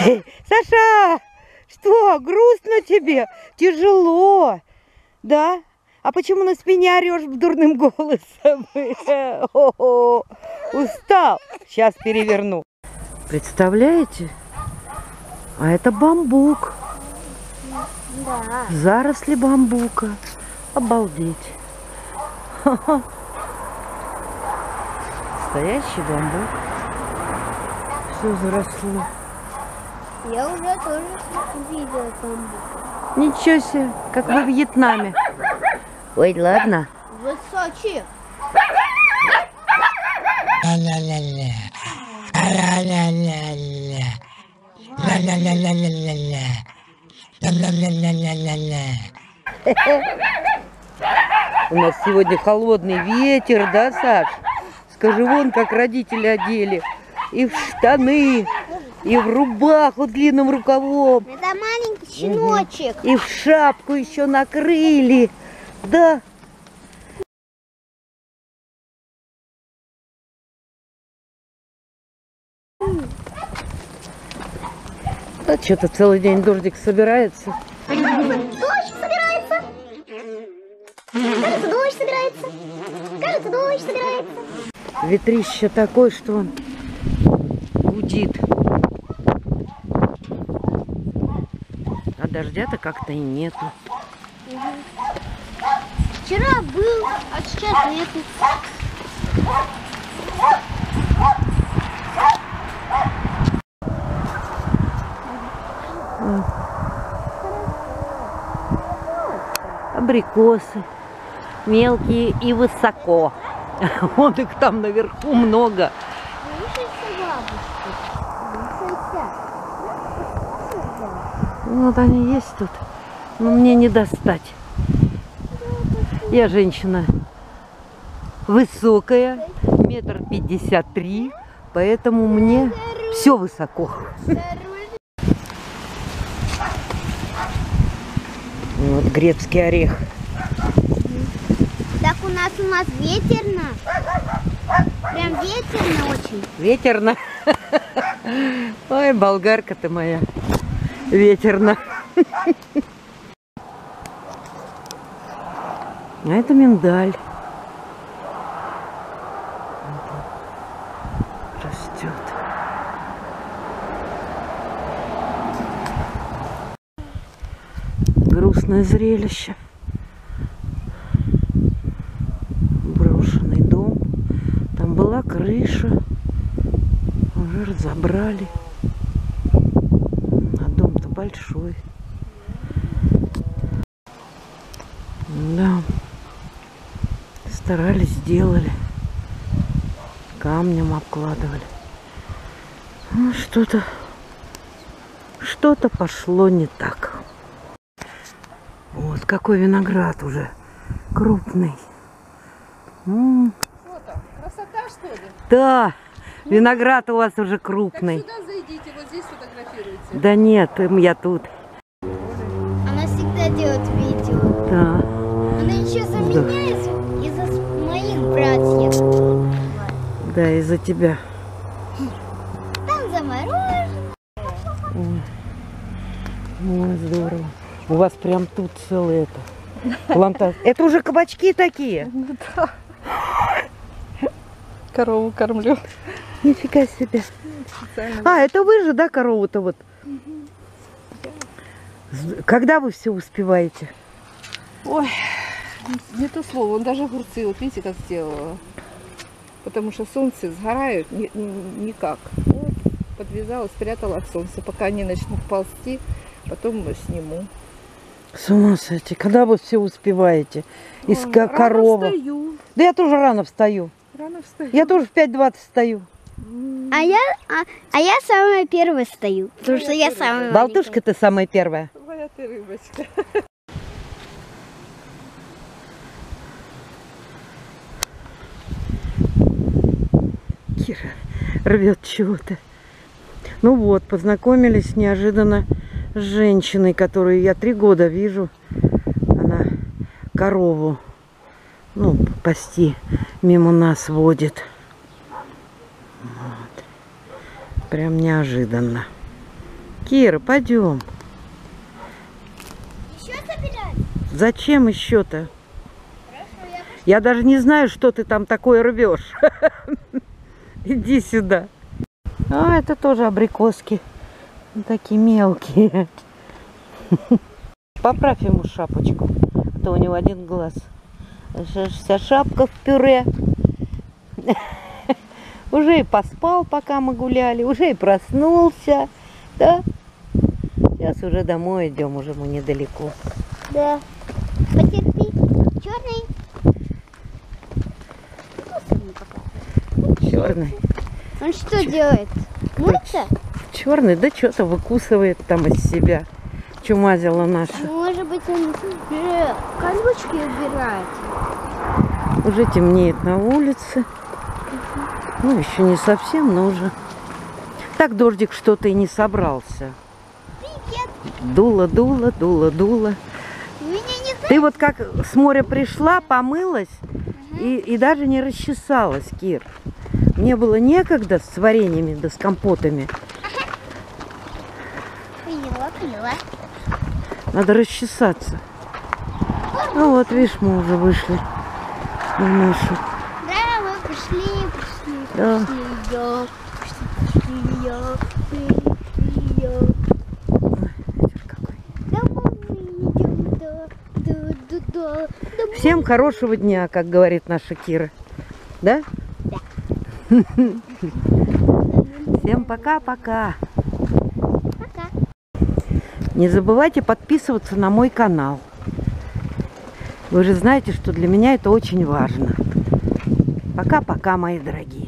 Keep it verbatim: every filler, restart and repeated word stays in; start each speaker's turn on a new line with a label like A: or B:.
A: Саша, что, грустно тебе? Тяжело, да? А почему на спине орешь дурным голосом? О-о-о, устал. Сейчас переверну. Представляете? А это бамбук.
B: Да.
A: Заросли бамбука. Обалдеть. Ха-ха. Настоящий бамбук. Все заросло.
B: Я уже тоже видела бамбук.
A: Ничего себе, как во Вьетнаме. Ой, ладно.
B: Высокий.
A: У нас сегодня холодный ветер, да, Саш? Скажи, вон как родители одели. И в штаны, и в рубаху длинным рукавом.
B: Это маленький щеночек.
A: И в шапку еще накрыли. Да. Да что-то целый день дождик собирается.
B: Дождь собирается. Кажется, дождь собирается. Кажется, дождь собирается.
A: Ветрище такой, что он гудит. А дождя-то как-то и нету.
B: Вчера был, а сейчас нету.
A: Абрикосы. Мелкие и высоко. Вон их там наверху много. Вот они есть тут. Но мне не достать. Я женщина высокая, метр пятьдесят три, поэтому мне все высоко. Вот грецкий орех.
B: Так у нас у нас ветерно. Прям ветерно очень.
A: Ветерно. Ой, болгарка ты моя. Ветерно. А это миндаль. Растет. Грустное зрелище. Брошенный дом. Там была крыша. Уже разобрали. А дом-то большой. Да. Старались, сделали. Камнем обкладывали. Ну, что-то что-то пошло не так. Вот какой виноград уже крупный. М-м.
C: Что там? Красота, что ли?
A: Да, виноград у вас уже крупный.
C: Так сюда зайдите, вот здесь фотографируйте.
A: Да нет, я тут.
B: Она всегда делает видео.
A: Да.
B: Она еще за меня и за моих братьев.
A: Да, из-за тебя.
B: Там заморожено.
A: Ой, здорово. У вас прям тут целый это. Плантация. Это уже кабачки такие?
C: Да. Корову кормлю.
A: Нифига себе.
C: Специально.
A: А, это вы же, да, корову-то вот? Когда вы все успеваете?
C: Ой, не то слово. Он даже огурцы, вот видите, как сделала. Потому что солнце сгорают ни, ни- никак. Вот, подвязала, спрятала от солнца. Пока они начнут ползти, потом сниму.
A: С ума сойти. Когда вы все успеваете? Из
C: Ой,
A: ко-
C: рано
A: коровы.
C: встаю.
A: Да я тоже рано встаю.
C: Рано встаю.
A: Я тоже в пять двадцать встаю.
B: А я, а, а я самая первая стою. Потому что я самая
A: Болтушка ты самая первая.
C: Моя ты рыбочка.
A: Кира рвет чего-то. Ну вот, познакомились неожиданно с женщиной, которую я три года вижу. Она корову, ну, пасти мимо нас водит. Вот. Прям неожиданно. Кира, пойдем.
B: Еще собирать?
A: Зачем еще-то?
B: Хорошо, я пошла.
A: Я даже не знаю, что ты там такое рвешь. Иди сюда. А, это тоже абрикоски. Такие мелкие. Поправь ему шапочку, а то у него один глаз. Вся шапка в пюре. Уже и поспал, пока мы гуляли, уже и проснулся. Да? Сейчас уже домой идем, уже мы недалеко.
B: Да. Потерпи. Черный.
A: Черный.
B: Он что делает? Мыться?
A: Черный, да что-то выкусывает там из себя. Чумазила наша.
B: Может быть, он э, колючки убирает.
A: Уже темнеет на улице. Ну, еще не совсем, но уже. Так дождик что-то и не собрался.
B: Привет.
A: Дуло, дуло, дуло, дуло.
B: Меня не
A: Ты вот как с моря пришла, помылась и, и даже не расчесалась, Кир. Мне было некогда с вареньями да с компотами.
B: поняла, поняла.
A: Надо расчесаться. Ну вот, видишь, мы уже вышли на нашу.
B: Да, мы пришли, пришли,
A: Да.
B: пришли, я, пришли, пришли, я, пришли, я.
A: Ветер какой.
B: Домой мы идем, да, да, да, да. Домой.
A: Всем хорошего дня, как говорит наша Кира. Да?
B: Да.
A: Всем пока-пока.
B: Пока.
A: Не забывайте подписываться на мой канал. Вы же знаете, что для меня это очень важно. Пока-пока, мои дорогие.